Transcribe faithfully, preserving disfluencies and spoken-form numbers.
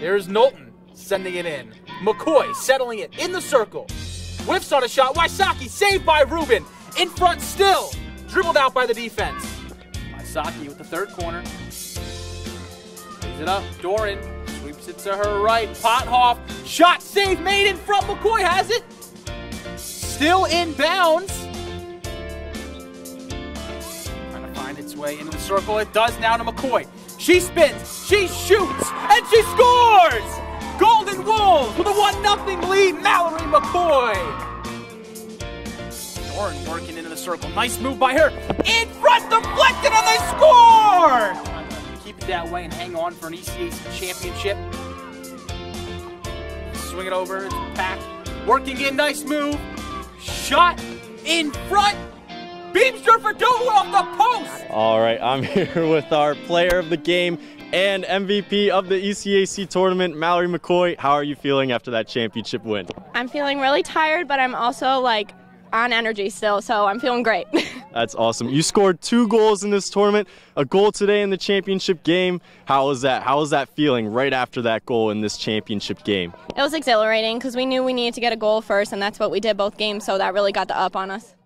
Here's Knowlton sending it in. McCoy settling it in the circle. Whiffs on a shot. Wysocki saved by Rubin. In front still. Dribbled out by the defense. Wysocki with the third corner. Lays it up. Doran sweeps it to her right. Pothoff. Shot save made in front. McCoy has it. Still in bounds. Trying to find its way into the circle. It does now to McCoy. She spins. She shoots. And she scores! Golden Wolves with a one nothing lead. Malorie McCoy. Doran working into the circle. Nice move by her. In front, deflected, and they score! Keep it that way and hang on for an E C A C Championship. Swing it over. It's Pack. Working in. Nice move. Shot in front. Beamster for Dover off the post. All right, I'm here with our player of the game and M V P of the E C A C tournament, Malorie McCoy. How are you feeling after that championship win? I'm feeling really tired, but I'm also like on energy still, so I'm feeling great. That's awesome. You scored two goals in this tournament, a goal today in the championship game. How was that? How was that feeling right after that goal in this championship game? It was exhilarating because we knew we needed to get a goal first, and that's what we did both games, so that really got the up on us.